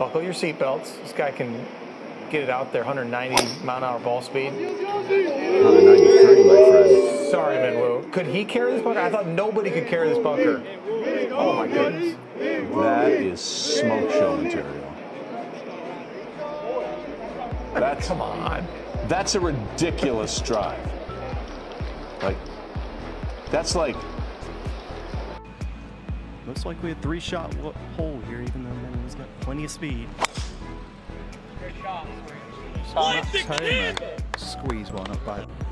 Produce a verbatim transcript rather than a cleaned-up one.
buckle your seatbelts. This guy can get it out there, one hundred ninety mile an hour ball speed. one ninety-three, my friend. Sorry, Minwoo. Could he carry this bunker? I thought nobody could carry this bunker. Oh my goodness. That is smoke show material. That's, Come on. That's a ridiculous drive. Like, that's like. Looks like we had three shot hole here, even though Minwoo's got plenty of speed. Good shot. Squeeze one up by.